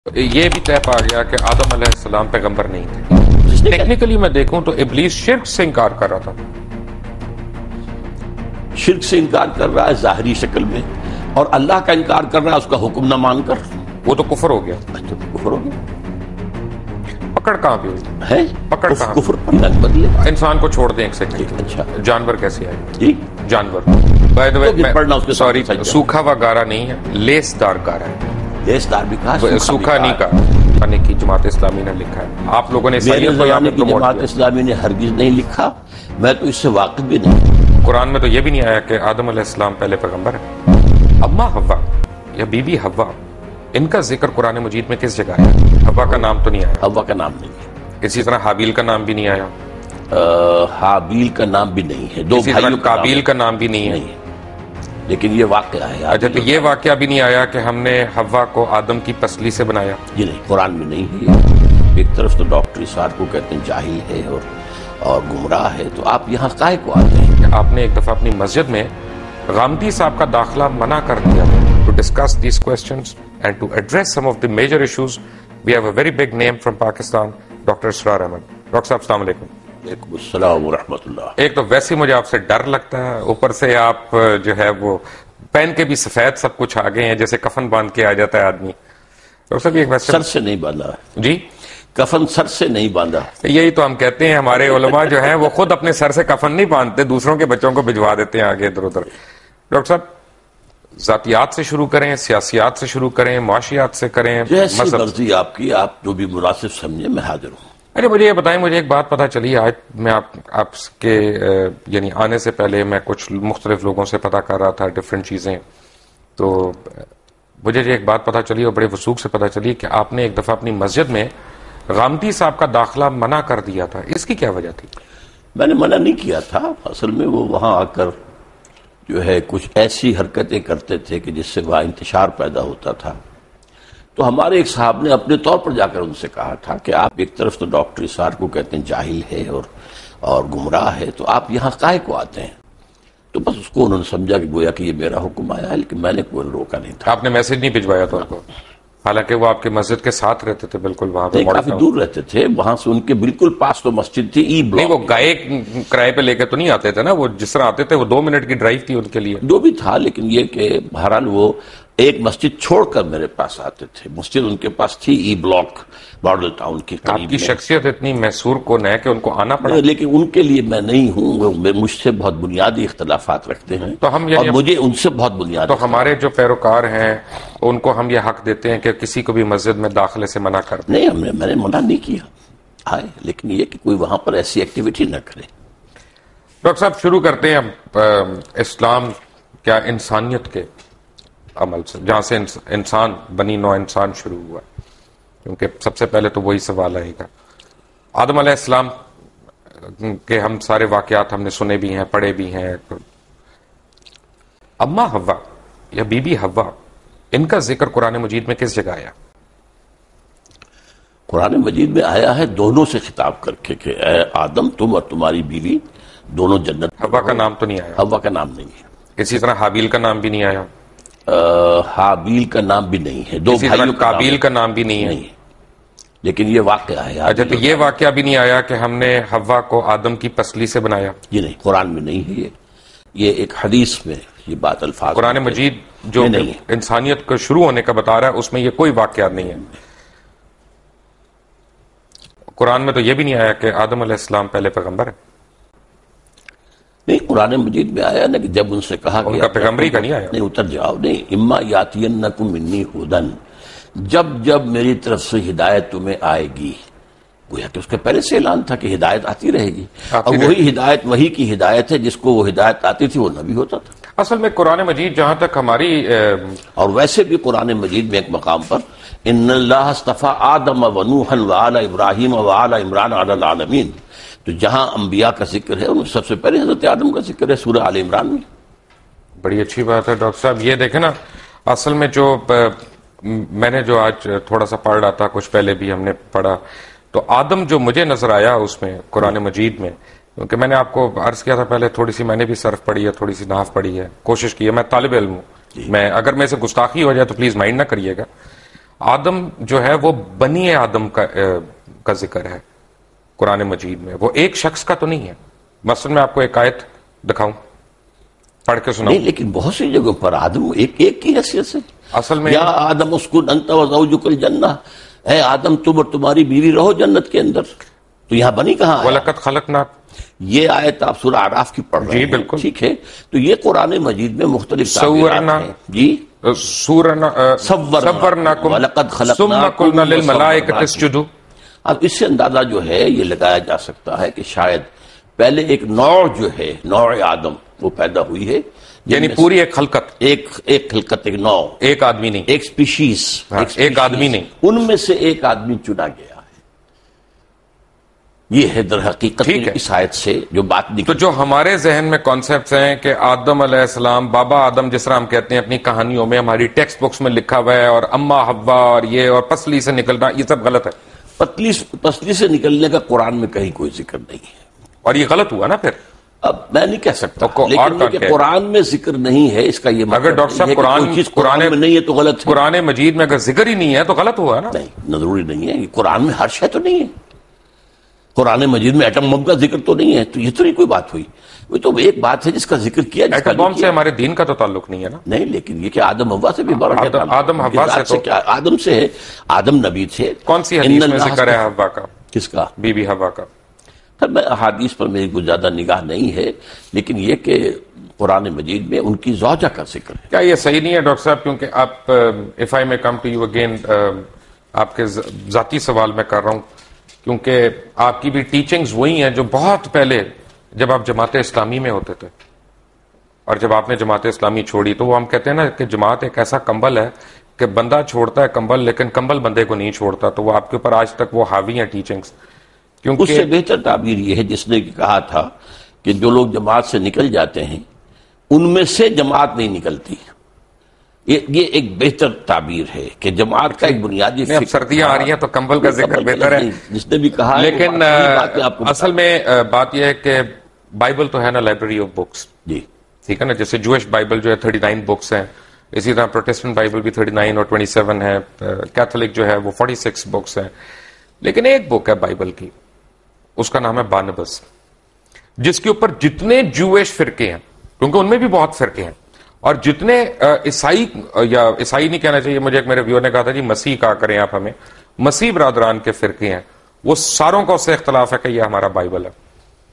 یہ بھی طے پا گیا کہ آدم علیہ السلام پیغمبر نہیں تھے. ٹیکنیکلی میں دیکھوں تو ابلیس شرک سے انکار کر رہا تھا. شرک سے انکار کر رہا ہے ظاہری شکل میں، اور اللہ کا انکار کر رہا ہے اس کا حکم نہ مان کر. وہ تو کفر ہو گیا. تو کفر ہو گیا. پکڑ کہاں پہ ہوئی ہے پکڑ کہاں؟ کفر پر نہ بدلے. انسان کو چھوڑ دیں ایک سیکنڈ. اچھا جانور کیسے آئے؟ جی جانور پڑھنا اس کے سوری ساتھ سوکھا ہوا گارا نہیں ہے، لیس دار گارا ہے. لیس دار بھی کہا، سوکھا نہیں کہا کی جماعت اسلامی نے لکھا ہے. آپ لوگوں نے میرے زمانے کی جماعت اسلامی نے ہرگز نہیں لکھا، میں تو اس سے واقف بھی نہیں. قرآن میں تو یہ بھی نہیں آیا کہ آدم علیہ السلام پہلے پیغمبر ہے. اما حوا یا بی بی حوا، ان کا ذکر قرآن مجید میں کس جگہ ہے؟ حوا کا نام تو نہیں آیا. حوا کا نام نہیں ہے. اسی طرح حابیل کا نام بھی نہیں آیا. حابیل کا نام بھی نہیں ہے. دو اسی طرح بھائیوں قابیل کا نام بھی نہیں ہے. لیکن یہ واقعہ ہے. اچھا تو یہ واقعہ بھی نہیں آیا کہ ہم نے حوا کو آدم کی پسلی سے بنایا؟ یہ نہیں، قرآن میں نہیں ہے. ایک طرف تو ڈاکٹر اسحاق کو کہتے ہیں جاہل ہے اور گمراہ ہے، تو آپ یہاں کاہے کو آتے ہیں؟ آپ نے ایک دفعہ اپنی مسجد میں غامدی صاحب کا داخلہ منع کر دیا. To discuss these questions and to address some of the major issues we have a very big name from Pakistan, doctor Israr Ahmed. Doctor صاحب السلام علیکم. وعلیکم السلام ورحمۃ اللہ. ایک تو ویسے مجھے آپ سے ڈر لگتا ہے، اوپر سے آپ جو ہے وہ پہن کے بھی سفید سب کچھ آ گئے ہیں، جیسے کفن باندھ کے آ جاتا ہے آدمی. ڈاکٹر صاحب ایک ویسے سر سے نہیں باندھا جی، کفن سر سے نہیں باندھا. یہی تو ہم کہتے ہیں، ہمارے علماء جو ہیں وہ خود اپنے سر سے کفن نہیں باندھتے، دوسروں کے بچوں کو بھجوا دیتے ہیں آگے ادھر ادھر. ڈاکٹر صاحب ذاتیات سے شروع کریں، سیاسیات سے شروع کریں، معاشیات سے کریں، جیسی مرضی آپ کی، آپ جو بھی مناسب سمجھے میں حاضر ہوں. ارے مجھے یہ بتائیں، مجھے ایک بات پتہ چلی آج میں آپ کے یعنی آنے سے پہلے میں کچھ مختلف لوگوں سے پتہ کر رہا تھا ڈفرینٹ چیزیں، تو مجھے ایک بات پتہ چلی اور بڑے وثوق سے پتہ چلی کہ آپ نے ایک دفعہ اپنی مسجد میں غامدی صاحب کا داخلہ منع کر دیا تھا. اس کی کیا وجہ تھی؟ میں نے منع نہیں کیا تھا، اصل میں وہ وہاں آ کر جو ہے کچھ ایسی حرکتیں کرتے تھے کہ جس سے وہاں انتشار پیدا ہوتا تھا. تو ہمارے ایک صاحب نے اپنے طور پر جا کر ان سے کہا تھا کہ آپ ایک طرف تو ڈاکٹر اسحاق کو کہتے ہیں جاہل ہے اور گمراہ ہے، تو آپ یہاں کاہے کو آتے ہیں؟ تو بس اس کو انہوں نے سمجھا کہ گویا کہ یہ میرا حکم آیا ہے، لیکن میں نے کوئی روکا نہیں تھا. آپ نے میسج نہیں بھجوایا تھا ان کو؟ حالانکہ وہ آپ کے مسجد کے ساتھ رہتے تھے، بالکل وہاں پہ کافی دور رہتے تھے. وہاں سے ان کے بالکل پاس تو مسجد تھی ای بلاک. نہیں، وہ گائے کرائے پہ لے کے تو نہیں آتے تھے نا، وہ جس طرح آتے تھے وہ 2 منٹ کی ڈرائیو تھی ان کے لیے. جو بھی تھا، لیکن یہ کہ بہرحال وہ ایک مسجد چھوڑ کر میرے پاس آتے تھے. مسجد ان کے پاس تھی ای بلاک ماڈل ٹاؤن کی آپ کی شخصیت اتنی محصور کن ہے کہ ان کو آنا پڑا. لیکن ان کے لیے میں نہیں ہوں، وہ مجھ سے بہت بنیادی اختلافات رکھتے ہیں تو ہم اور مجھے ان سے بہت بنیادی. تو ہمارے جو پیروکار ہیں ان کو ہم یہ حق دیتے ہیں کہ کسی کو بھی مسجد میں داخلے سے منع کر دیں. نہیں، میں نے منع نہیں کیا آئے، لیکن یہ کہ کوئی وہاں پر ایسی ایکٹیویٹی نہ کرے. ڈاکٹر صاحب شروع کرتے ہیں اسلام کیا انسانیت کے عمل سے، جہاں سے انسان بنی نوع انسان شروع ہوا، کیونکہ سب سے پہلے تو وہی سوال آئے گا. آدم علیہ السلام کے ہم سارے واقعات ہم نے سنے بھی ہیں، پڑھے بھی ہیں. اما حوا یا بی بی حوا، ان کا ذکر قرآن مجید میں کس جگہ آیا؟ قرآن مجید میں آیا ہے دونوں سے خطاب کر کے کہ اے آدم، تم اور تمہاری بیوی دونوں جنت. حوا کا نام تو نہیں آیا. حوا کا نام نہیں ہے. اسی طرح حابیل کا نام بھی نہیں آیا. حابیل کا نام بھی نہیں ہے. دو بھائیوں قابیل کا نام بھی نہیں ہے. لیکن یہ واقعہ ہے. اچھا تو یہ واقعہ بھی نہیں آیا کہ ہم نے حوا کو آدم کی پسلی سے بنایا؟ یہ نہیں، قرآن میں نہیں ہے. یہ ایک حدیث میں یہ بات الفاظ قرآن مجید جو انسانیت کو شروع ہونے کا بتا رہا ہے اس میں یہ کوئی واقعہ نہیں ہے. قرآن میں تو یہ بھی نہیں آیا کہ آدم علیہ السلام پہلے پیغمبر ہے. نہیں، قرآن مجید میں آیا نا کہ جب ان سے کہا کہ پیغمبری کا نہیں آیا. نہیں، اتر جاؤ. نہیں، اما یاتینکم منی ہدن، جب میری طرف سے ہدایت تمہیں آئے گی. گویا کہ اس کے پہلے سے اعلان تھا کہ ہدایت آتی رہے گی، اور وہی ہدایت وہی کی ہدایت ہے جس کو وہ ہدایت آتی تھی وہ نبی ہوتا تھا. اصل میں قرآن مجید جہاں تک ہماری اور ویسے بھی قرآن مجید میں ایک مقام پر ان اللہ اصطفیٰ آدم و نوحا وآل ابراہیم وآل عمران علی العالمین، تو جہاں انبیاء کا ذکر ہے ان سب سے پہلے حضرت آدم کا ذکر ہے سورہ آل عمران میں. بڑی اچھی بات ہے ڈاکٹر صاحب. یہ دیکھیں نا، اصل میں جو میں نے جو آج تھوڑا سا پڑھ رہا تھا، کچھ پہلے بھی ہم نے پڑھا، تو آدم جو مجھے نظر آیا اس میں قرآن مجید میں، کیونکہ میں نے آپ کو عرض کیا تھا پہلے تھوڑی سی میں نے بھی صرف پڑھی ہے، تھوڑی سی نحو پڑھی ہے، کوشش کی ہے. میں طالب علم ہوں، میں اگر میں سے گستاخی ہو جائے تو پلیز مائنڈ نہ کریے گا. آدم جو ہے وہ بنی آدم کا ذکر ہے قرآن مجید میں، وہ ایک شخص کا تو نہیں ہے. مثلا میں آپ کو ایک آیت دکھاؤں، پڑھ کے سناؤں. نہیں، لیکن بہت سی جگہوں پر آدم ایک کی حیثیت سے. اصل میں یا آدم اسکن انت وزوجک الجنہ، اے آدم تم اور تمہاری بیوی رہو جنت کے اندر. تو یہاں بنی کہاں آیا؟ وَلَقَدْ خَلَقْنَا، یہ آیت آپ سورہ اعراف کی پڑھ رہے ہیں. جی بالکل ٹھیک ہے. تو یہ قرآن مجید میں مختلف تعبیرات ہیں. جی صورناکم وَلَقَدْ ثم قلنا للملائکۃ اسجدوا. اب اس سے اندازہ جو ہے یہ لگایا جا سکتا ہے کہ شاید پہلے ایک نوع جو ہے، نوع آدم، وہ پیدا ہوئی ہے. یعنی پوری ایک خلقت، ایک خلقت، ایک نوع، ایک آدمی نہیں، ایک سپیشیز، ایک آدمی نہیں، ان میں سے ایک آدمی چنا گیا ہے. یہ ہے در حقیقت اس آیت سے جو بات نکلی. تو جو ہمارے ذہن میں کانسیپٹس ہیں کہ آدم علیہ السلام، بابا آدم جس طرح ہم کہتے ہیں اپنی کہانیوں میں، ہماری ٹیکسٹ بکس میں لکھا ہوا ہے، اور اما حوا اور یہ اور پسلی سے نکلنا، یہ سب غلط ہے. پسلی سے نکلنے کا قرآن میں کہیں کوئی ذکر نہیں ہے، اور یہ غلط ہوا نا پھر. اب میں نہیں کہہ سکتا، لیکن کہ قرآن میں ذکر نہیں ہے اس کا یہ مطلب اگر ڈاکٹر صاحب قرآن میں نہیں ہے تو غلط ہے. قرآن مجید میں اگر ذکر ہی نہیں ہے تو غلط ہوا نا. نہیں، ضروری نہیں ہے. قرآن میں ہر شے تو نہیں ہے. قرآن مجید میں ایٹم بم کا ذکر تو نہیں ہے. تو یہ تو نہیں کوئی بات ہوئی. وہ تو ایک بات ہے جس کا ذکر کیا. ایٹم بم سے ہمارے دین کا تو تعلق نہیں ہے نا. نہیں، لیکن یہ کہ آدم حوا سے بھی بڑا آدم حوا سے کیا؟ آدم سے ہے. آدم نبی تھے. کون سی حدیث میں ذکر ہے حوا کا؟ کس کا؟ بی بی حوا کا. میں احادیث پر میری کوئی زیادہ نگاہ نہیں ہے، لیکن یہ کہ قرآن مجید میں ان کی زوجہ کا ذکر ہے. کیا یہ صحیح نہیں ہے ڈاکٹر صاحب؟ کیونکہ آپ if I may come to you again، آپ کے ذاتی سوال میں کر رہا ہوں، کیونکہ آپ کی بھی ٹیچنگز وہی ہیں جو بہت پہلے جب آپ جماعت اسلامی میں ہوتے تھے، اور جب آپ نے جماعت اسلامی چھوڑی تو وہ ہم کہتے ہیں نا کہ جماعت ایک ایسا کمبل ہے کہ بندہ چھوڑتا ہے کمبل، لیکن کمبل بندے کو نہیں چھوڑتا. تو وہ آپ کے اوپر آج تک وہ حاوی ہیں ٹیچنگز. اس سے بہتر تعبیر یہ ہے جس نے کہا تھا کہ جو لوگ جماعت سے نکل جاتے ہیں ان میں سے جماعت نہیں نکلتی. یہ ایک بہتر تعبیر ہے کہ جماعت کا ایک بنیادی اب سردیاں آ رہی ہیں تو کمبل کا ذکر بہتر ہے جس نے بھی کہا. لیکن اصل میں بات یہ ہے کہ بائبل تو ہے نا لائبریری آف بکس. جی ٹھیک ہے نا. جیسے جوش بائبل جو ہے 39 بکس ہیں، اسی طرح پروٹسٹنٹ بائبل بھی 39 اور 27 ہے، کیتھولک جو ہے وہ 46 بکس ہیں. لیکن ایک بک ہے بائبل کی، اس کا نام ہے بارنبس، جس کے اوپر جتنے جویش فرقے ہیں، کیونکہ ان میں بھی بہت فرقے ہیں، اور جتنے عیسائی، یا عیسائی نہیں کہنا چاہیے، مجھے ایک میرے ویور نے کہا تھا جی مسیح کہا کریں آپ ہمیں، مسیح برادران کے فرقے ہیں، وہ ساروں کا اس سے اختلاف ہے کہ یہ ہمارا بائبل ہے.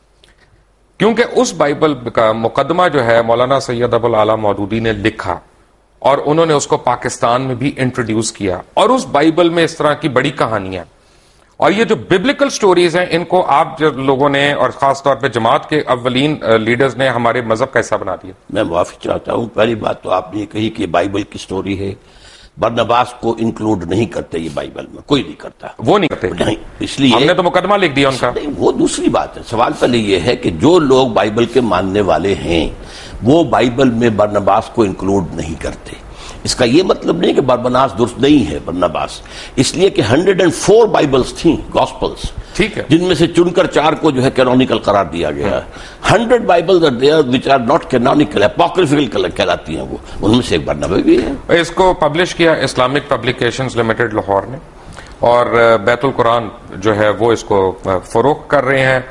کیونکہ اس بائبل کا مقدمہ جو ہے مولانا سید ابو الاعلی مودودی نے لکھا، اور انہوں نے اس کو پاکستان میں بھی انٹروڈیوس کیا، اور اس بائبل میں اس طرح کی بڑی کہانیاں. اور یہ جو ببلیکل سٹوریز ہیں ان کو آپ جو لوگوں نے، اور خاص طور پہ جماعت کے اولین لیڈرز نے، ہمارے مذہب کا حصہ بنا دیا. میں معافی چاہتا ہوں. پہلی بات تو آپ نے یہ کہی کہ بائبل کی سٹوری ہے. برنباس کو انکلوڈ نہیں کرتے یہ بائبل میں، کوئی نہیں کرتا. وہ نہیں کرتے. نہیں، اس لیے ہم نے تو مقدمہ لکھ دیا ان کا. نہیں، وہ دوسری بات ہے. سوال پہلے یہ ہے کہ جو لوگ بائبل کے ماننے والے ہیں وہ بائبل میں برنباس کو انکلوڈ نہیں کرتے. اس کا یہ مطلب نہیں کہ برنباس درست نہیں ہے. برنباس اس لیے کہ 104 بائبلز تھیں، گاسپلز، ٹھیک ہے، جن میں سے چن کر 4 کو جو ہے کینونیکل قرار دیا گیا. 100 bibles are there which are not canonical، apocryphal کہلاتی ہیں. وہ ان میں سے ایک برنبا بھی ہے. اس کو پبلش کیا اسلامک پبلیکیشنز لمیٹڈ لاہور نے، اور بیت القرآن جو ہے وہ اس کو فروخت کر رہے ہیں.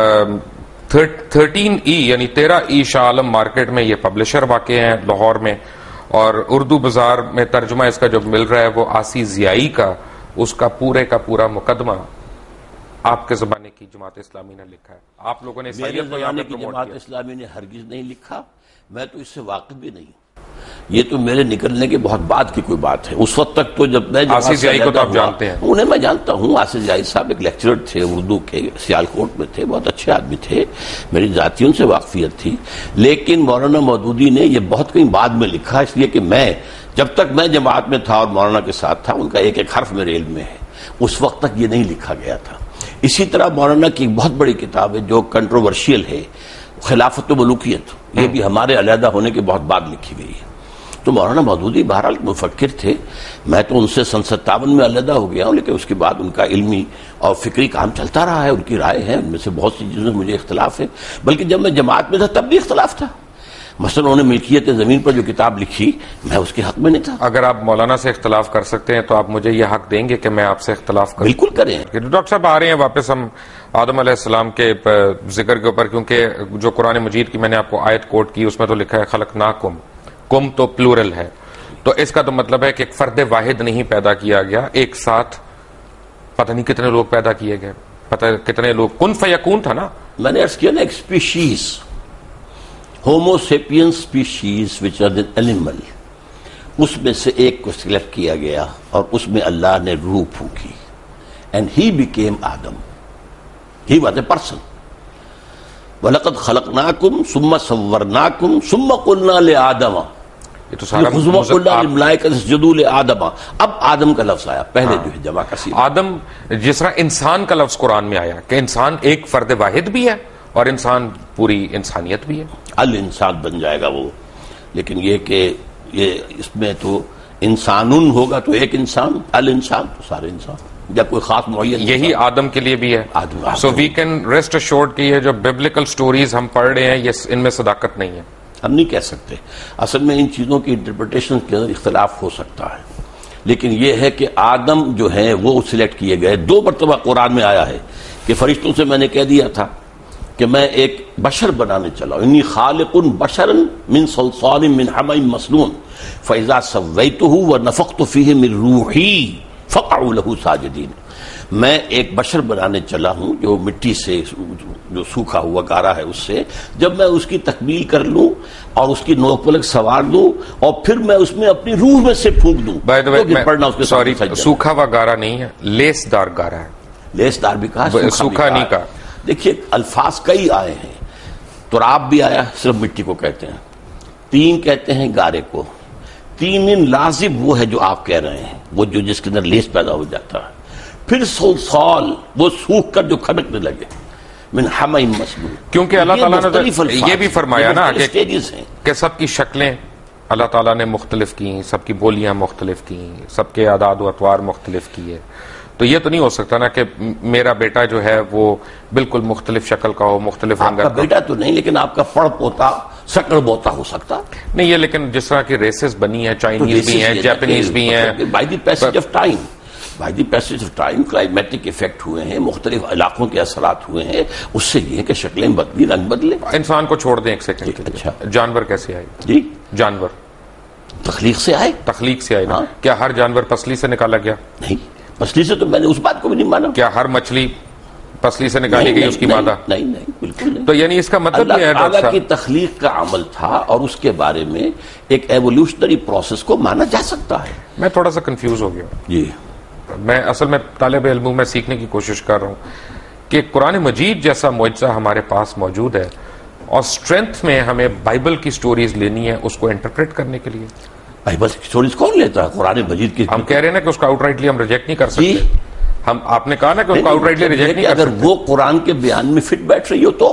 13E یعنی 13E شاہ عالم مارکیٹ میں یہ پبلشر واقع ہیں لاہور میں. اور اردو بازار میں ترجمہ اس کا جو مل رہا ہے وہ آسی ضیائی کا، اس کا پورے کا پورا مقدمہ آپ کے زمانے کی جماعت اسلامی نے لکھا ہے. آپ لوگوں نے میرے زمانے کی جماعت اسلامی نے ہرگز نہیں لکھا. میں تو اس سے واقف بھی نہیں ہوں. یہ تو میرے نکلنے کے بہت بعد کی کوئی بات ہے. اس وقت تک تو جب میں آصف ضیائی کو تو آپ جانتے ہیں، انہیں میں جانتا ہوں. آصف ضیائی صاحب ایک لیکچرر تھے اردو کے، سیالکوٹ میں تھے، بہت اچھے آدمی تھے، میری ذاتی ان سے واقفیت تھی. لیکن مولانا مودودی نے یہ بہت کہیں بعد میں لکھا، اس لیے کہ میں جب تک میں جماعت میں تھا اور مولانا کے ساتھ تھا ان کا ایک ایک حرف میرے علم میں ہے. اس وقت تک یہ نہیں لکھا گیا تھا. اسی طرح مولانا کی ایک بہت بڑی کتاب ہے جو کنٹروورشیل ہے، خلافت و ملوکیت. یہ بھی ہمارے علیحدہ ہونے کے بہت بعد لکھی گئی ہے. تو مولانا مودودی بہرحال مفکر تھے. میں تو ان سے سن 57 میں علیحدہ ہو گیا ہوں، لیکن اس کے بعد ان کا علمی اور فکری کام چلتا رہا ہے. ان کی رائے ہے، ان میں سے بہت سی چیزوں میں مجھے اختلاف ہے. بلکہ جب میں جماعت میں تھا تب بھی اختلاف تھا. مثلا انہوں نے ملکیت زمین پر جو کتاب لکھی میں اس کے حق میں نہیں تھا. اگر آپ مولانا سے اختلاف کر سکتے ہیں تو آپ مجھے یہ حق دیں گے کہ میں آپ سے اختلاف کروں؟ بالکل کریں. ڈاکٹر صاحب آ رہے ہیں واپس ہم آدم علیہ السلام کے ذکر کے اوپر، کیونکہ جو قرآن مجید کی میں نے آپ کو آیت کوٹ کی اس میں تو لکھا ہے خلقناکم، کم تو پلورل ہے، تو اس کا تو مطلب ہے کہ ایک فرد واحد نہیں پیدا کیا گیا، ایک ساتھ پتہ نہیں کتنے لوگ پیدا کیے گئے، پتہ کتنے لوگ، کن فیکون تھا نا. میں نے عرض کیا نا ایک species, homo sapien species which are an animal, اس میں سے ایک کو سلیکٹ کیا گیا اور اس میں اللہ نے روح پھونکی and he became Adam. He was a person. وَلَقَدْ خَلَقْنَاكُمْ ثُمَّ صَوَّرْنَاكُمْ ثُمَّ قُلْنَا لِآدَمَ یہ تو سارا قُلْنَا لِلْمَلَائِكَةِ اسْجُدُوا لِآدَمَ. اب آدم کا لفظ آیا، پہلے جو ہے جمع کثیر. آدم جس طرح انسان کا لفظ قرآن میں آیا کہ انسان ایک فرد واحد بھی ہے اور انسان پوری انسانیت بھی ہے. الانسان بن جائے گا وہ، لیکن یہ کہ یہ اس میں تو انسانن ہوگا تو ایک انسان، الانسان تو سارے انسان، یا کوئی خاص معین. یہی آدم کے لیے بھی ہے. So we can rest assured کہ یہ جو بیبلیکل سٹوریز ہم پڑھ رہے ہیں یہ ان میں صداقت نہیں ہے. ہم نہیں کہہ سکتے. اصل میں ان چیزوں کی انٹرپریٹیشن کے اندر اختلاف ہو سکتا ہے، لیکن یہ ہے کہ آدم جو ہے وہ سلیکٹ کیے گئے. 2 مرتبہ قرآن میں آیا ہے کہ فرشتوں سے میں نے کہہ دیا تھا کہ میں ایک بشر بنانے چلا ہوں، انی خالق بشرا من صلصال من حمأ مسنون فاذا سویتہ ونفخت فیہ من روحی فقعوا لہ ساجدین. میں ایک بشر بنانے چلا ہوں جو مٹی سے، جو سوکھا ہوا گارا ہے، اس سے جب میں اس کی تکمیل کر لوں اور اس کی نوک پلک سوار دوں اور پھر میں اس میں اپنی روح میں سے پھونک دوں تو گر پڑنا اس کے سامنے سجدہ. سوکھا ہوا گارا نہیں ہے، لیس دار گارا ہے. لیس دار بھی کہا، سوکھا نہیں کہا. دیکھیے الفاظ کئی آئے ہیں. تراب بھی آیا، صرف مٹی کو کہتے ہیں. تین کہتے ہیں گارے کو. تین لازم وہ ہے جو آپ کہہ رہے ہیں، وہ جو جس کے اندر لیس پیدا ہو جاتا ہے. پھر صلصال وہ سوکھ کر جو کھنکنے لگے، من حمأ مسنون. کیونکہ اللہ تعالیٰ نے یہ بھی فرمایا نا کہ سب کی شکلیں اللہ تعالیٰ نے مختلف کی، سب کی بولیاں مختلف کی، سب کے اعداد و اطوار مختلف کیے. تو یہ تو نہیں ہو سکتا نا کہ میرا بیٹا جو ہے وہ بالکل مختلف شکل کا ہو، مختلف رنگ کا. آپ کا بیٹا تو نہیں، لیکن آپ کا پڑ پوتا سکڑ بوتا ہو سکتا نہیں. یہ لیکن جس طرح کی ریسز بنی ہیں، چائنیز بھی ہیں، جاپنیز بھی ہیں، by the passage of time, by the passage of time climatic effect ہوئے ہیں، مختلف علاقوں کے اثرات ہوئے ہیں، اس سے یہ کہ شکلیں بدلی، رنگ بدلے. انسان کو چھوڑ دیں ایک سیکنڈ کے لیے. اچھا، جانور کیسے آئے؟ جی جانور تخلیق سے آئے. تخلیق سے آئے نا. کیا ہر جانور پسلی سے نکالا گیا؟ نہیں، پسلی سے تو میں نے اس بات کو بھی نہیں مانا. کیا ہر مچھلی پسلی سے نکالی گئی اس کی مادہ؟ نہیں نہیں، بالکل نہیں. تو یعنی اس کا مطلب یہ ہے اللہ کی تخلیق کا عمل تھا اور اس کے بارے میں ایک ایوولوشنری پروسیس کو مانا جا سکتا ہے. میں تھوڑا سا کنفیوز ہو گیا. جی میں اصل میں طالب علم ہوں، میں سیکھنے کی کوشش کر رہا ہوں کہ قرآن مجید جیسا معجزہ ہمارے پاس موجود ہے اور اسٹرینتھ میں ہمیں بائبل کی سٹوریز لینی ہے اس کو انٹرپریٹ کرنے کے لیے. بائبل کی سٹوریز کون لیتا ہے؟ قرآن مجید کی. ہم کہہ رہے ہیں نا کہ اس کو آؤٹ رائٹلی ہم ریجیکٹ نہیں کر سکتے. آپ نے کہا نا کہ اس کو آؤٹ رائٹلی ریجیکٹ نہیں کر سکتے. اگر وہ قرآن کے بیان میں فٹ بیٹھ رہی ہو تو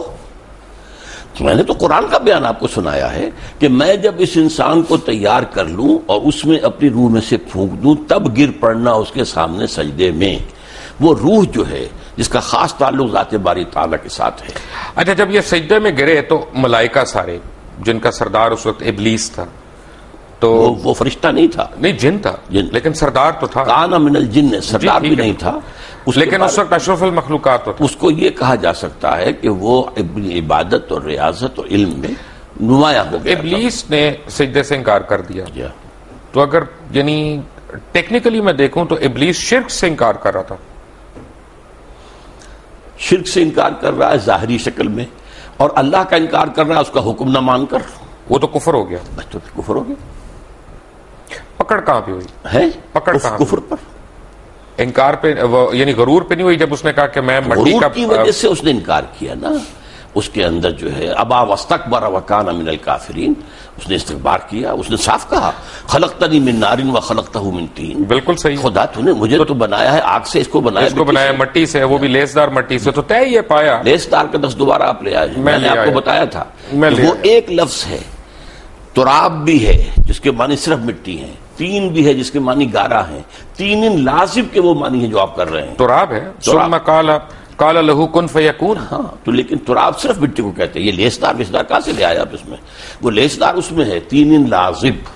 میں نے تو قرآن کا بیان آپ کو سنایا ہے کہ میں جب اس انسان کو تیار کر لوں اور اس میں اپنی روح میں سے پھونک دوں تب گر پڑنا اس کے سامنے سجدے میں. وہ روح جو ہے جس کا خاص تعلق ذات باری تعالیٰ کے ساتھ ہے. اچھا، جب یہ سجدے میں گرے تو ملائکہ سارے، جن کا سردار اس وقت ابلیس تھا، تو وہ فرشتہ نہیں تھا، نہیں جن تھا، لیکن سردار تو تھا. کان من الجن، سردار بھی نہیں تھا لیکن اس وقت اشرف المخلوقات تو تھا. اس کو یہ کہا جا سکتا ہے کہ وہ عبادت اور ریاضت اور علم میں نمایاں ہو گیا. ابلیس نے سجدے سے انکار کر دیا. تو اگر یعنی ٹیکنیکلی میں دیکھوں تو ابلیس شرک سے انکار کر رہا تھا. شرک سے انکار کر رہا ہے ظاہری شکل میں، اور اللہ کا انکار کر رہا ہے اس کا حکم نہ مان کر. وہ تو کفر ہو گیا. بس تو کفر ہو گیا. پکڑ کہاں پہ ہوئی ہے؟ پکڑ کہاں؟ کفر پر. انکار پہ یعنی غرور پہ نہیں ہوئی جب اس نے کہا کہ میں مٹی کا، کی وجہ سے اس نے انکار کیا نا. اس کے اندر جو ہے ابا واستکبر وکان من الکافرین، اس نے استکبار کیا. اس نے صاف کہا خلقتنی من نار وخلقتہ من طین. بالکل صحیح. خدا تو نے مجھے تو بنایا ہے آگ سے، اس کو بنایا مٹی سے، وہ بھی لیسدار مٹی سے. تو طے یہ پایا لیسدار کا لفظ دوبارہ آپ لے آئے. میں نے آپ کو بتایا تھا وہ ایک لفظ ہے. تراب بھی ہے جس کے معنی صرف مٹی ہیں، تین بھی ہے جس کے معنی گارا ہیں، تین لازم کے وہ معنی ہیں جو آپ کر رہے ہیں. تراب ہے. ثم قال قال لہ کن فیکون. ہاں تو لیکن تراب صرف مٹی کو کہتے ہیں. یہ لیسدار ویسدار کہاں سے لے آیا آپ اس میں؟ وہ لیسدار اس میں ہے تین لازب.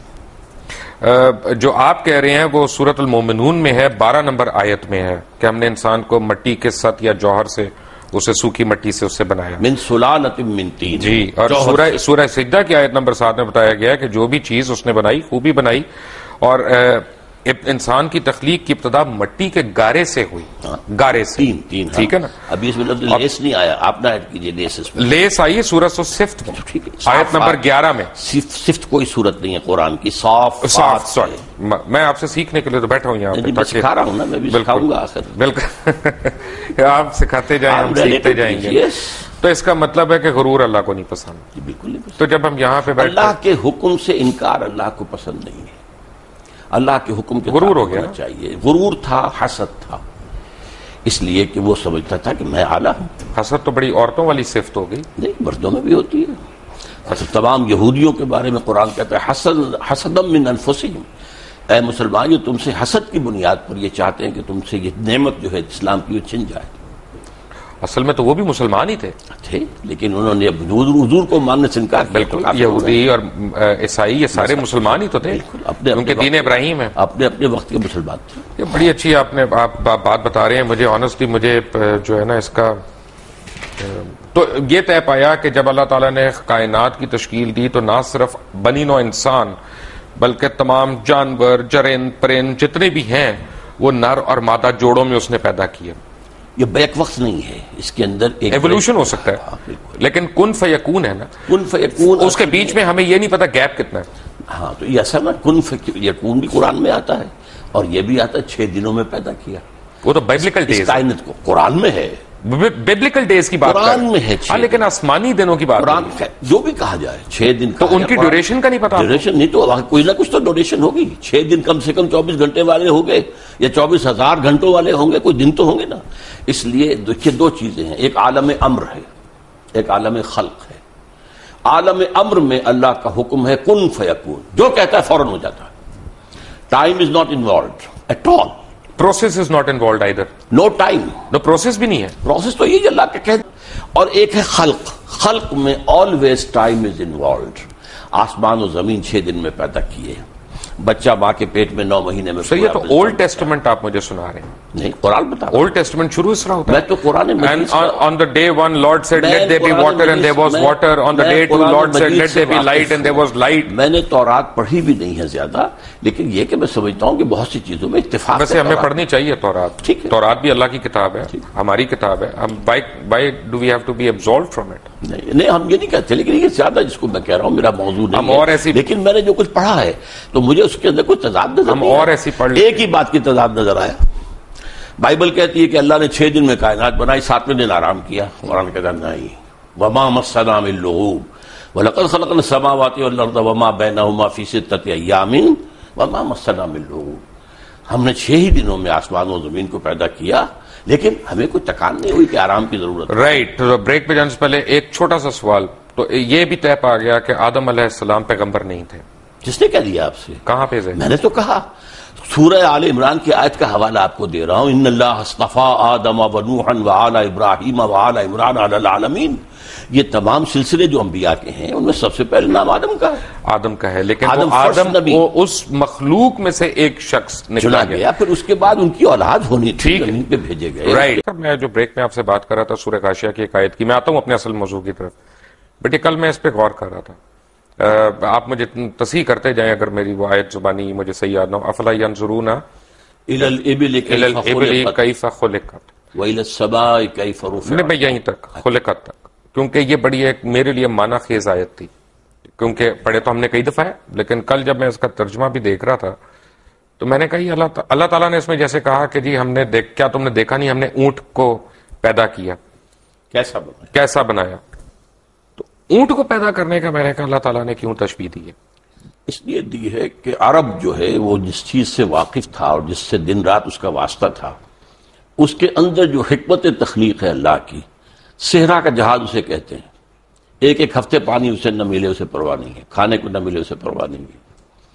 جو آپ کہہ رہے ہیں وہ سورۃ المومنون میں ہے 12 نمبر آیت میں ہے کہ ہم نے انسان کو مٹی کے ست یا جوہر سے اسے سوکھی مٹی سے اسے بنایا. من سلالۃ من طین. جی اور سورہ سجدہ کی آیت نمبر 7 میں بتایا گیا ہے کہ جو بھی چیز اس نے بنائی خوبی بنائی اور انسان کی تخلیق کی ابتدا مٹی کے گارے سے ہوئی. گارے سے تین ٹھیک ہے نا. ابھی اس میں لیس نہیں آیا, آپ نہ ایڈ کیجئے لیس اس میں. لیس آئیے سورہ صفت میں ٹھیک ہے آیت نمبر 11 میں. صفت کوئی صورت نہیں ہے قرآن کی. صاف میں آپ سے سیکھنے کے لیے تو بیٹھا ہوں یہاں پہ. میں سکھا رہا ہوں نا, میں بھی سکھاؤں گا آخر. بالکل آپ سکھاتے جائیں ہم سیکھتے جائیں گے. تو اس کا مطلب ہے کہ غرور اللہ کو نہیں پسند. بالکل نہیں پسند. تو جب ہم یہاں پہ بیٹھے اللہ کے حکم سے انکار اللہ کو پسند نہیں ہے. اللہ کے حکم کے غرور ہو گیا چاہیے. غرور تھا, حسد تھا, اس لیے کہ وہ سمجھتا تھا کہ میں اعلیٰ ہوں. حسد تو بڑی عورتوں والی صفت ہو گئی. نہیں, مردوں میں بھی ہوتی ہے. تمام یہودیوں کے بارے میں قرآن کہتا ہے حسدم من انفسہم. اے مسلمان, جو تم سے حسد کی بنیاد پر یہ چاہتے ہیں کہ تم سے یہ نعمت جو ہے اسلام کی وہ چھن جائے. اصل میں تو وہ بھی مسلمان ہی تھے, لیکن انہوں نے حضور کو ماننے سے انکار کیا. بالکل یہودی اور عیسائی یہ سارے مسلمان ہی تو تھے, کیونکہ دین ابراہیم ہے. اپنے اپنے وقت کے مسلمان تھے. یہ بڑی اچھی آپ بات بتا رہے ہیں. مجھے آنیسٹلی مجھے جو ہے نا اس کا تو یہ طے پایا کہ جب اللہ تعالیٰ نے کائنات کی تشکیل دی تو نہ صرف بنی نوع انسان بلکہ تمام جانور, جرند, پرند جتنے بھی ہیں وہ نر اور مادہ جوڑوں میں اس نے پیدا کیے. یہ بیک وقت نہیں ہے, اس کے اندر ایک ایوولوشن ہو سکتا ہے, لیکن کن فیکون ہے نا. کن فیکون اس کے بیچ میں ہمیں یہ نہیں پتا گیپ کتنا ہے. ہاں تو یہ ایسا نا کن فیکون بھی قرآن میں آتا ہے اور یہ بھی آتا ہے 6 دنوں میں پیدا کیا. وہ تو بائبلیکل ڈیز کائنات کو قرآن میں ہے, بائبلیکل ڈیز کی بات قرآن میں ہے. ہاں لیکن آسمانی دنوں کی بات قرآن جو بھی کہا جائے 6 دن تو ان کی ڈیوریشن کا نہیں پتا. ڈیوریشن نہیں تو کوئی نہ کچھ تو ڈیوریشن ہوگی. 6 دن کم سے کم 24 گھنٹے والے ہوں گے یا 24,000 گھنٹوں والے ہوں گے, کوئی دن تو ہوں گے نا. اس لیے دیکھیے 2 چیزیں ہیں, ایک عالم امر ہے, ایک عالم خلق ہے. عالم امر میں اللہ کا حکم ہے کن فیکون, جو کہتا ہے فوراً ہو جاتا ہے. Time is not involved at all. Process is not involved either. No time, no process بھی نہیں ہے. پروسیس تو یہ اللہ کا کہہ. اور ایک ہے خلق. خلق میں آلویز ٹائم از انوالوڈ. آسمان و زمین 6 دن میں پیدا کیے, بچہ ماں کے پیٹ میں 9 مہینے میں. یہ تو اولڈ ٹیسٹمنٹ آپ مجھے سنا رہے ہیں. نہیں, قرآن بتا. اولڈ ٹیسٹمنٹ شروع اس طرح ہوتا ہے. میں تو قرآن And on the day 1 Lord said let there be water and there was water. On the day 2 Lord said let there be light and there was light. میں نے تورات پڑھی بھی نہیں ہے زیادہ, لیکن یہ کہ میں سمجھتا ہوں کہ بہت سی چیزوں میں اتفاق ہے. ویسے ہمیں پڑھنی چاہیے تورات. تورات بھی اللہ کی کتاب ہے, ہماری کتاب ہے. ہم why do we have to be absolved from it? نہیں, ہم یہ نہیں کہتے, لیکن یہ زیادہ جس کو میں کہہ رہا ہوں میرا موضوع نہیں ہے, لیکن میں نے جو کچھ پڑھا ہے تو مجھے اس کے اندر کوئی تضاد نظر نہیں. اور ایسی پڑھ ایک ہی بات کی تضاد نظر آیا. بائبل کہتی ہے کہ اللہ نے 6 دن میں کائنات بنائی, 7ویں دن آرام کیا. قرآن کہتا نہیں, وما مسنا من لغوب ولقد خلقنا السماوات والارض وما بینہما فی 6 ایام وما مسنا من لغوب. ہم نے 6 ہی دنوں میں آسمان و زمین کو پیدا کیا, لیکن ہمیں کوئی تکان نہیں ہوئی کہ آرام کی ضرورت. رائٹ. تو بریک پہ جانے سے پہلے ایک چھوٹا سا سوال. تو یہ بھی طے پا گیا کہ آدم علیہ السلام پیغمبر نہیں تھے. جس نے کہہ دیا آپ سے؟ کہاں پہ میں نے تو کہا, سورہ آل عمران کی آیت کا حوالہ آپ کو دے رہا ہوں. ان اللہ اصطفیٰ آدم و نوحا و آل ابراہیم و آل عمران علی العالمین. یہ تمام سلسلے جو انبیاء کے ہیں ان میں سب سے پہلے نام آدم کا ہے. آدم کا ہے, لیکن آدم وہ اس مخلوق میں سے ایک شخص چنا گیا, پھر اس کے بعد ان کی اولاد ہونی تھی, زمین پہ بھیجے گئے. رائٹ. میں جو بریک میں آپ سے بات کر رہا تھا سورہ غاشیہ کی ایک آیت کی, میں آتا ہوں اپنے اصل موضوع کی طرف, بٹ یہ کل میں اس پہ غور کر رہا تھا. آپ مجھے تصحیح کرتے جائیں اگر میری وہ آیت زبانی مجھے صحیح یاد نہ ہو. افلا ینظرون الی الابل کیف خلقت وإلی السماء کیف رفعت. میں یہیں تک خلقت تک, کیونکہ یہ بڑی ایک میرے لیے معنی خیز آیت تھی, کیونکہ پڑھے تو ہم نے کئی دفعہ ہے, لیکن کل جب میں اس کا ترجمہ بھی دیکھ رہا تھا تو میں نے کہا اللہ تعالیٰ نے اس میں جیسے کہا کہ جی ہم نے کیا تم نے دیکھا نہیں, ہم نے اونٹ کو پیدا کیا, کیسا بنایا. تو اونٹ کو پیدا کرنے کا میں نے کہا اللہ تعالیٰ نے کیوں تشبیہ دی ہے؟ اس لیے دی ہے کہ عرب جو ہے وہ جس چیز سے واقف تھا اور جس سے دن رات اس کا واسطہ تھا, اس کے اندر جو حکمت تخلیق ہے اللہ کی, صحرا کا جہاز اسے کہتے ہیں. ایک ہفتے پانی اسے نہ ملے اسے پرواہ نہیں ہے, کھانے کو نہ ملے اسے پرواہ نہیں ہے.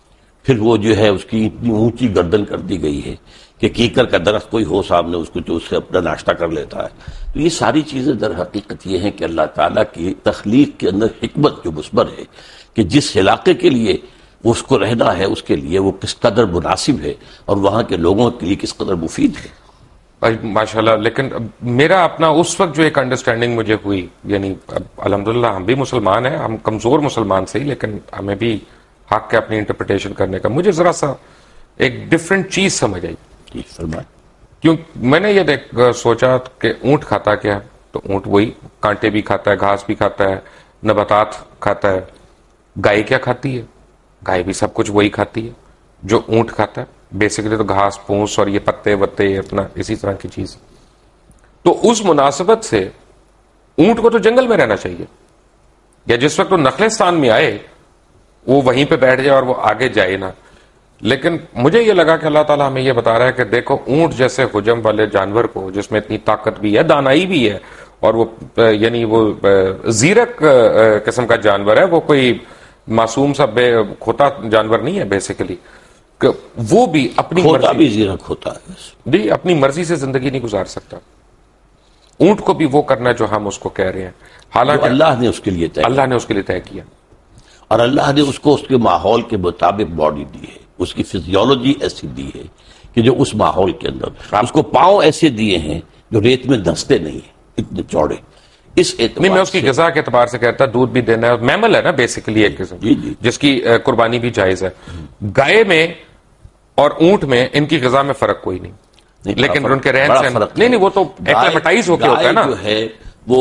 پھر وہ جو ہے اس کی اتنی اونچی گردن کر دی گئی ہے کہ کیکر کا درخت کوئی ہو سامنے اس کو تو اس سے اپنا ناشتہ کر لیتا ہے. تو یہ ساری چیزیں در حقیقت یہ ہیں کہ اللہ تعالیٰ کی تخلیق کے اندر حکمت جو مثبت ہے کہ جس علاقے کے لیے اس کو رہنا ہے اس کے لیے وہ کس قدر مناسب ہے اور وہاں کے لوگوں کے لیے کس قدر مفید ہے. ماشاءاللہ. لیکن میرا اپنا اس وقت جو ایک انڈرسٹینڈنگ مجھے ہوئی، یعنی الحمدللہ ہم بھی مسلمان ہیں، ہم کمزور مسلمان سے ہی، لیکن ہمیں بھی حق ہے اپنی انٹرپریٹیشن کرنے کا. مجھے ذرا سا ایک ڈفرینٹ چیز سمجھ آئی. کیوں میں نے یہ سوچا کہ اونٹ کھاتا کیا ہے، تو اونٹ وہی کانٹے بھی کھاتا ہے، گھاس بھی کھاتا ہے، نباتات کھاتا ہے. گائے کیا کھاتی ہے؟ گائے بھی سب کچھ وہی کھاتی ہے جو اونٹ کھاتا ہے. بیسیکلی تو گھاس پھوس اور یہ پتے وتے اپنا اسی طرح کی چیز. تو اس مناسبت سے اونٹ کو تو جنگل میں رہنا چاہیے، یا جس وقت وہ نخلستان میں آئے وہ وہیں پہ بیٹھ جائے اور وہ آگے جائے نہ. لیکن مجھے یہ لگا کہ اللہ تعالیٰ ہمیں یہ بتا رہا ہے کہ دیکھو اونٹ جیسے حجم والے جانور کو، جس میں اتنی طاقت بھی ہے، دانائی بھی ہے، اور وہ یعنی وہ زیرک قسم کا جانور ہے، وہ کوئی معصوم سا بے کھوتا جانور نہیں ہے بیسیکلی، کہ وہ بھی اپنی بھی زیرک ہوتا ہے جی اپنی مرضی سے زندگی نہیں گزار سکتا. اونٹ کو بھی وہ کرنا جو ہم اس کو کہہ رہے ہیں، حالانکہ اللہ نے اس کے لیے طے کیا، اور اللہ نے اس کو اس کے ماحول کے مطابق باڈی دی ہے، اس کی فزیولوجی ایسی دی ہے کہ جو اس ماحول کے اندر اس کو پاؤں ایسے دیے ہیں جو ریت میں دھنستے نہیں ہیں، اتنے چوڑے. اس اعتبار میں اس کی غذا کے اعتبار سے کہتا دودھ بھی دینا ہے، میمل ہے نا بیسیکلی ایک قسم، جس کی قربانی بھی جائز ہے. گائے میں اور اونٹ میں ان کی غذا میں فرق کوئی نہیں، لیکن ان کے رہن سہن نہیں وہ تو ایکلیمیٹائز ہو کے ہوتا ہے نا، وہ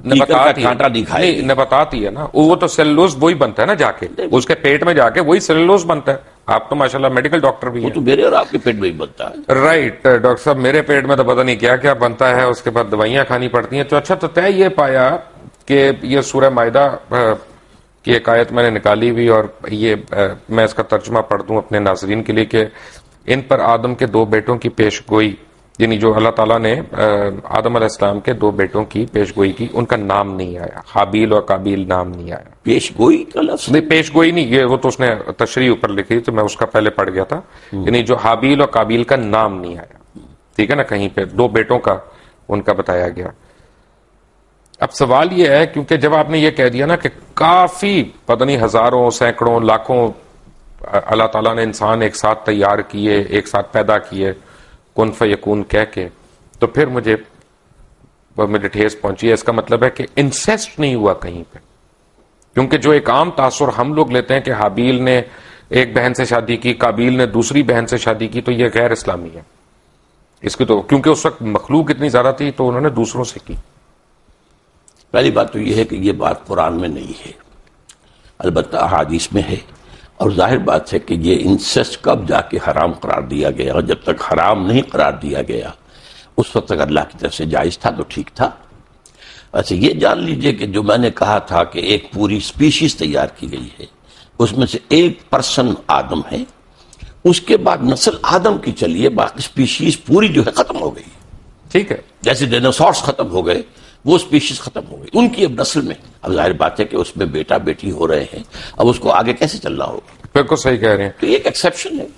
نباتات ہی ہے نا، وہ تو سیلولوز وہی بنتا ہے نا، جا کے اس کے پیٹ میں جا کے وہی سیلولوز بنتا ہے. آپ تو ماشاءاللہ میڈیکل ڈاکٹر بھی ہیں. وہ تو میرے اور آپ کے پیٹ میں ہی بنتا ہے. رائٹ ڈاکٹر صاحب، میرے پیٹ میں تو پتہ نہیں کیا کیا بنتا ہے، اس کے بعد دوائیاں کھانی پڑتی ہیں. تو اچھا، تو طے یہ پایا کہ یہ سورہ مائدہ کی ایک آیت میں نے نکالی ہوئی، اور یہ میں اس کا ترجمہ پڑھ دوں اپنے ناظرین کے لیے، کہ ان پر آدم کے 2 بیٹوں کی پیش گوئی، یعنی جو اللہ تعالیٰ نے آدم علیہ السلام کے 2 بیٹوں کی پیش گوئی کی، ان کا نام نہیں آیا، حابیل اور قابیل نام نہیں آیا. پیش گوئی کا لفظ نہیں، پیش گوئی نہیں، یہ وہ تو اس نے تشریح اوپر لکھی تو میں اس کا پہلے پڑھ گیا تھا. یعنی جو حابیل اور قابیل کا نام نہیں آیا، ٹھیک ہے نا، کہیں پہ 2 بیٹوں کا ان کا بتایا گیا. اب سوال یہ ہے، کیونکہ جب آپ نے یہ کہہ دیا نا کہ کافی پتہ نہیں ہزاروں سینکڑوں لاکھوں اللہ تعالیٰ نے انسان ایک ساتھ تیار کیے، ایک ساتھ پیدا کیے کن فیکون کہہ کے، تو پھر مجھے ٹھیس پہنچی ہے. اس کا مطلب ہے کہ انسیسٹ نہیں ہوا کہیں پہ، کیونکہ جو ایک عام تاثر ہم لوگ لیتے ہیں کہ حابیل نے ایک بہن سے شادی کی، قابیل نے دوسری بہن سے شادی کی، تو یہ غیر اسلامی ہے. اس کی تو کیونکہ اس وقت مخلوق اتنی زیادہ تھی تو انہوں نے دوسروں سے کی. پہلی بات تو یہ ہے کہ یہ بات قرآن میں نہیں ہے، البتہ احادیث میں ہے، اور ظاہر بات ہے کہ یہ انسیسٹ کب جا کے حرام قرار دیا گیا، اور جب تک حرام نہیں قرار دیا گیا اس وقت تک اللہ کی طرف سے جائز تھا تو ٹھیک تھا. اچھا، یہ جان لیجئے کہ جو میں نے کہا تھا کہ ایک پوری سپیشیز تیار کی گئی ہے، اس میں سے ایک پرسن آدم ہے، اس کے بعد نسل آدم کی چلیے، باقی سپیشیز پوری جو ہے ختم ہو گئی. ٹھیک ہے، جیسے ڈینوسارس ختم ہو گئے، وہ سپیشیز ختم ہو گئی، ان کی اب نسل میں اب ظاہر بات ہے کہ اس میں بیٹا بیٹی ہو رہے ہیں، اب اس کو آگے کیسے چلنا ہوگا. بالکل صحیح کہہ رہے ہیں. تو ایک ایکسیپشن ہے.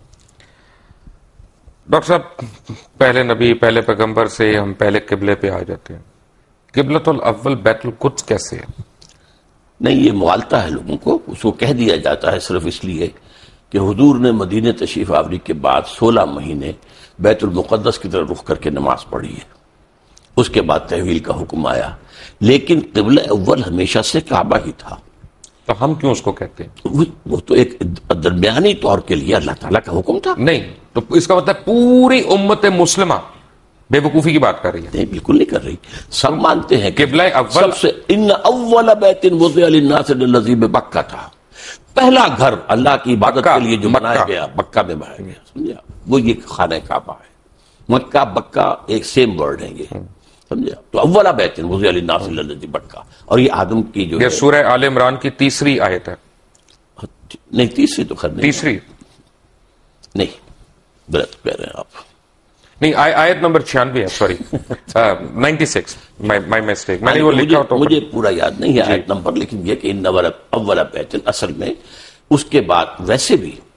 ڈاکٹر صاحب، پہلے نبی پہلے پیغمبر سے ہم پہلے قبلے پہ آ جاتے ہیں. قبلۃ الاول بیت القدس کیسے ہے؟ نہیں، یہ موالتا ہے لوگوں کو، اس کو کہہ دیا جاتا ہے صرف اس لیے کہ حضور نے مدینہ تشریف آوری کے بعد 16 مہینے بیت المقدس کی طرف رخ کر کے نماز پڑھی ہے، اس کے بعد تحویل کا حکم آیا، لیکن قبلہ اول ہمیشہ سے کعبہ ہی تھا. تو ہم کیوں اس کو کہتے ہیں؟ وہ تو ایک درمیانی طور کے لیے اللہ تعالیٰ کا حکم تھا. نہیں، تو اس کا مطلب پوری امت مسلمہ بے وقوفی کی بات کر رہی ہے؟ نہیں، بالکل نہیں کر رہی. سب مانتے ہیں کہ قبلہ اول سب سے ان اول بیت وضع للناس الذی ببکہ تھا، پہلا گھر اللہ کی عبادت کے لیے جو بنایا گیا مکہ میں بنایا گیا، سمجھا، وہ یہ خانہ کعبہ ہے. مکہ بکہ ایک سیم ورڈ ہے یہ، سمجھا. تو اولا بیت وضع للناس الذی ببکہ، اور یہ آدم کی جو یہ سورہ آل عمران کی 3 آیت ہے. نہیں، تیسری تو خیر نہیں، تیسری نہیں، غلط کہہ رہے ہیں آپ. نہیں، آیت نمبر 96 ہے، سوری 96، مائی مسٹیک. میں نے وہ لکھا تو مجھے پورا یاد نہیں ہے آیت نمبر، لیکن یہ کہ ان اولا بیت اصل میں اس کے بعد ویسے بھی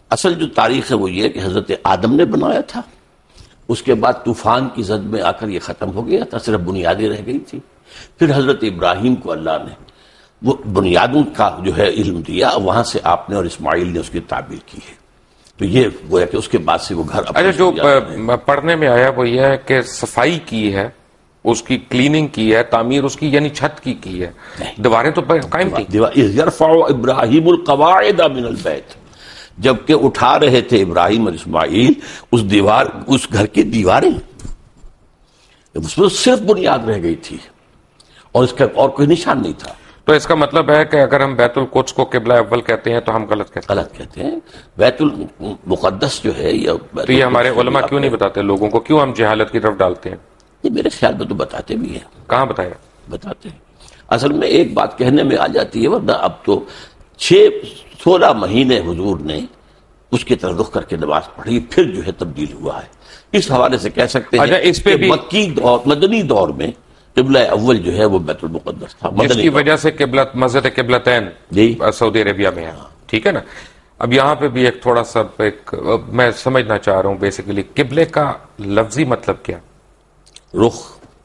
اصل جو تاریخ ہے وہ یہ کہ حضرت آدم نے بنایا تھا، اس کے بعد طوفان کی زد میں آ کر یہ ختم ہو گیا تھا، صرف بنیادیں رہ گئی تھی. پھر حضرت ابراہیم کو اللہ نے وہ بنیادوں کا جو ہے علم دیا، وہاں سے آپ نے اور اسماعیل نے اس کی تعبیر کی ہے. تو یہ گویا کہ اس کے بعد سے وہ گھر اچھا جو پڑھنے میں آیا وہ یہ ہے کہ صفائی کی ہے، اس کی کلیننگ کی ہے، تعمیر اس کی یعنی چھت کی ہے، دیواریں تو قائم تھیں. یرفع ابراہیم القواعد من البیت، جبکہ اٹھا رہے تھے ابراہیم اور اسماعیل اس گھر کی دیواریں، اس میں صرف بنیاد رہ گئی تھی اور اس کا اور کوئی نشان نہیں تھا. تو اس کا مطلب ہے کہ اگر ہم بیت القدس کو قبلہ اول کہتے ہیں تو ہم غلط کہتے ہیں. بیت المقدس جو ہے تو یہ ہمارے علماء کیوں نہیں بتاتے لوگوں کو، کیوں ہم جہالت کی طرف ڈالتے ہیں؟ یہ میرے خیال میں تو بتاتے بھی ہیں. کہاں بتایا؟ بتاتے ہیں. اصل میں ایک بات کہنے میں آ جاتی ہے، ورنہ اب تو 16 مہینے حضور نے اس کی طرف رخ کر کے نماز پڑھی، پھر جو ہے تبدیل ہوا ہے. اس حوالے سے کہہ سکتے ہیں اس پہ بھی مکی دور مدنی دور میں قبلہ اول جو ہے وہ بیت المقدس تھا، جس کی وجہ سے مسجد قبلتین سعودی عربیہ میں ہے. ٹھیک ہے نا. اب یہاں پہ بھی ایک تھوڑا سا میں سمجھنا چاہ رہا ہوں بیسیکلی قبلے کا لفظی مطلب کیا؟ رخ.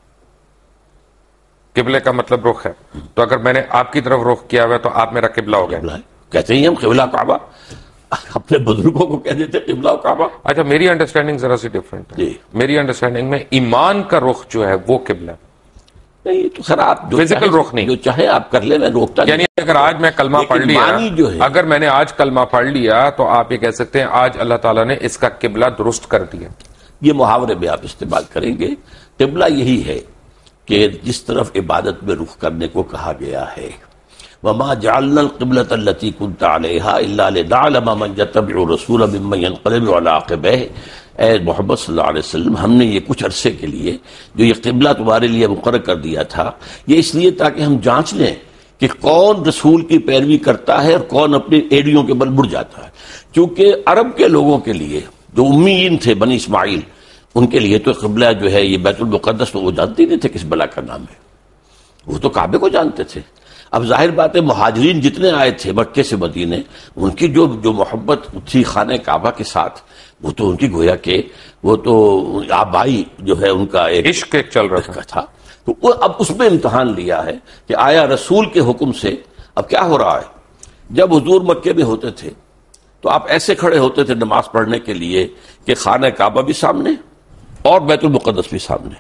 قبلے کا مطلب رخ ہے. تو اگر میں نے آپ کی طرف رخ کیا ہوا ہے تو آپ میرا قبلہ ہو گیا. کہتے ہیں ہم قبلہ کعبہ، اپنے بزرگوں کو کہہ دیتے قبلہ کعبہ. اچھا میری انڈرسٹینڈنگ ذرا سی ڈیفرنٹ ہے. میری انڈرسٹینڈنگ میں ایمان کا رخ جو ہے وہ قبلہ نہیں. تو خیر آپ فزیکل رخ نہیں، جو چاہے آپ کر لیں، میں روکتا یعنی اگر آج میں کلمہ پڑھ لیا، اگر میں نے آج کلمہ پڑھ لیا تو آپ یہ کہہ سکتے ہیں آج اللہ تعالیٰ نے اس کا قبلہ درست کر دیا. یہ محاورے میں آپ استعمال کریں گے. قبلہ یہی ہے کہ جس طرف عبادت میں رخ کرنے کو کہا گیا ہے. وَمَا جَعَلْنَا الْقِبْلَةَ الَّتِي كُنْتَ عَلَيْهَا إِلَّا لِنَعْلَمَ مَنْ يَتَّبِعُ الرَّسُولَ مِمَّنْ يَنْقَلِبُ عَلَىٰ عَقِبَيْهِ. اے محمد صلی اللہ علیہ وسلم، ہم نے یہ کچھ عرصے کے لیے جو یہ قبلہ تمہارے لیے مقرر کر دیا تھا، یہ اس لیے تاکہ ہم جانچ لیں کہ کون رسول کی پیروی کرتا ہے اور کون اپنی ایڑیوں کے بل مڑ جاتا ہے. کیونکہ عرب کے لوگوں کے لیے جو امیین تھے بنی اسماعیل، ان کے لیے تو قبلہ جو ہے یہ بیت المقدس تو وہ جانتے نہیں تھے کس بلا کا نام ہے، وہ تو کعبے کو جانتے تھے. اب ظاہر بات ہے مہاجرین جتنے آئے تھے مکے سے مدینے، ان کی جو محبت تھی خانہ کعبہ کے ساتھ، وہ تو ان کی گویا کہ وہ تو آبائی جو ہے ان کا ایک عشق چل رہا تھا. تو اب اس میں امتحان لیا ہے کہ آیا رسول کے حکم سے اب کیا ہو رہا ہے. جب حضور مکے میں ہوتے تھے تو آپ ایسے کھڑے ہوتے تھے نماز پڑھنے کے لیے کہ خانہ کعبہ بھی سامنے اور بیت المقدس بھی سامنے.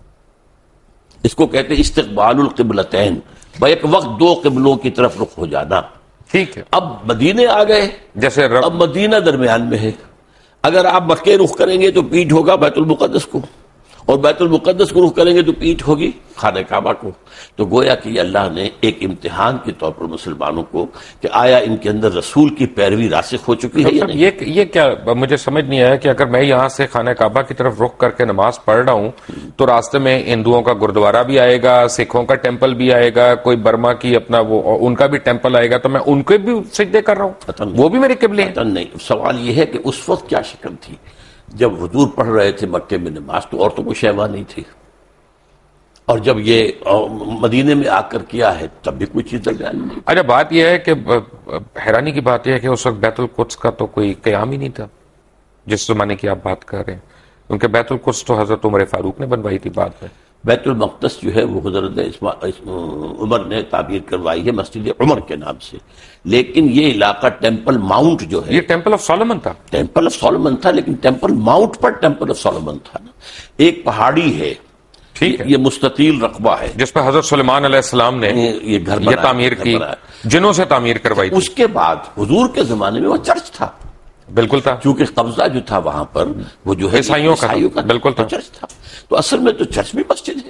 اس کو کہتے ہیں استقبال القبلتین، بیک وقت دو قبلوں کی طرف رخ ہو جانا. ٹھیک ہے. اب مدینے آ گئے، جیسے اب مدینہ درمیان میں ہے. اگر آپ مکے رخ کریں گے تو پیٹھ ہوگا بیت المقدس کو، اور بیت المقدس کو رخ کریں گے تو پیٹھ ہوگی خانہ کعبہ کو. تو گویا کہ اللہ نے ایک امتحان کے طور پر مسلمانوں کو کہ آیا ان کے اندر رسول کی پیروی راسخ ہو چکی ہے یا نہیں. یہ کیا مجھے سمجھ نہیں آیا کہ اگر میں یہاں سے خانہ کعبہ کی طرف رخ کر کے نماز پڑھ رہا ہوں تو راستے میں ہندوؤں کا گردوارہ بھی آئے گا، سکھوں کا ٹیمپل بھی آئے گا، کوئی برما کی اپنا وہ ان کا بھی ٹیمپل آئے گا، تو میں ان کے بھی سجدے کر رہا ہوں، وہ بھی میرے قبلے ہیں. نہیں، سوال یہ ہے کہ اس وقت کیا شکل تھی جب حضور پڑھ رہے تھے مکے میں نماز، تو عورتوں کو شیوا نہیں تھی، اور جب یہ مدینے میں آ کر کیا ہے تب بھی کوئی چیز درمیان نہیں. اچھا بات یہ ہے کہ حیرانی کی بات یہ ہے کہ اس وقت بیت القدس کا تو کوئی قیام ہی نہیں تھا جس زمانے کی آپ بات کر رہے ہیں، کیونکہ بیت القدس تو حضرت عمر فاروق نے بنوائی تھی بعد میں. بیت المقدس جو ہے وہ حضرت عمر نے تعبیر کروائی ہے مسجد عمر کے نام سے، لیکن یہ علاقہ ٹیمپل ماؤنٹ جو ہے، یہ ٹیمپل آف سولومن تھا. ٹیمپل آف سولومن تھا، لیکن ٹیمپل ماؤنٹ پر ٹیمپل آف سولومن تھا نا. ایک پہاڑی ہے، ٹھیک ہے، یہ مستطیل رقبہ ہے جس پہ حضرت سلیمان علیہ السلام نے یہ گھر تعمیر کی، جنوں سے تعمیر کروائی تھی. اس کے بعد حضور کے زمانے میں وہ چرچ تھا. بالکل تھا، کیونکہ قبضہ جو تھا وہاں پر وہ جو ہے عیسائیوں کا بالکل تھا، چرچ تھا. تو اصل میں تو چرچ بھی مسجد ہے،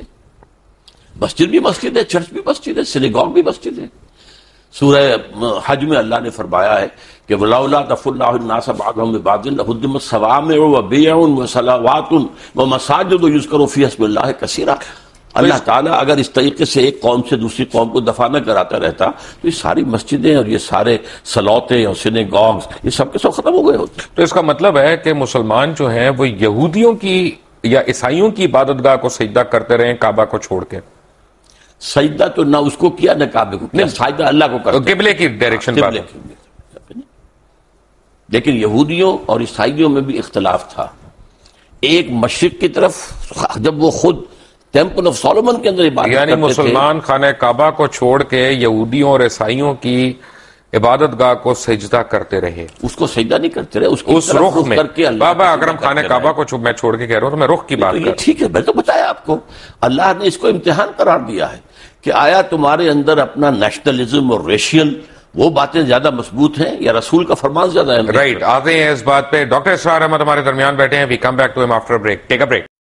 مسجد بھی مسجد ہے، چرچ بھی مسجد ہے، سینیگوگ بھی مسجد ہے. سورہ حج میں اللہ نے فرمایا ہے کہ وَلَوْلَا دَفْعُ اللَّهُ النَّاسَ بَعْضَهُم بِبَعْضٍ لَهُدِّمَتْ صَوَامِعُ وَبِيَعٌ وَصَلَوَاتٌ وَمَسَاجِدُ يُذْكَرُ فِيهَا اسْمُ اللَّهِ كَثِيرًا. اللہ تعالیٰ اگر اس طریقے سے ایک قوم سے دوسری قوم کو دفاع نہ کراتا رہتا تو یہ ساری مسجدیں اور یہ سارے سلوتے اور سینیگوگز یہ سب کے سب ختم ہو گئے ہوتے. تو اس کا مطلب ہے کہ مسلمان جو ہیں وہ یہودیوں کی یا عیسائیوں کی عبادت گاہ کو سجدہ کرتے رہے کعبہ کو چھوڑ کے. سجدہ تو نہ اس کو کیا نہ کعبے کو کیا، سجدہ اللہ کو کرتے، قبلے کی ڈائریکشن. لیکن یہودیوں اور عیسائیوں میں بھی اختلاف تھا. ایک مشرق کی طرف جب وہ خود ٹیمپل آف سولومن کے اندر عبادت یعنی کرتے مسلمان خانہ کعبہ کو چھوڑ کے یہودیوں اور عیسائیوں کی عبادت گاہ کو سجدہ کرتے رہے, اس کو سجدہ نہیں کرتے رہے, اس رخ میں. بابا اکرم خانہ کعبہ کو میں چھوڑ کے کہہ رہا ہوں, تو میں رخ کی بات کر رہا ہوں. ٹھیک ہے, میں تو بتایا آپ کو, اللہ نے اس کو امتحان قرار دیا ہے کہ آیا تمہارے اندر اپنا نیشنلزم اور ریشیل وہ باتیں زیادہ مضبوط ہیں یا رسول کا فرمان زیادہ ہے. رائٹ, آتے ہیں اس بات پہ. ڈاکٹر اسرار احمد ہمارے درمیان بیٹھے ہیں. وی کم بیک ٹو ہم after break. Take a break.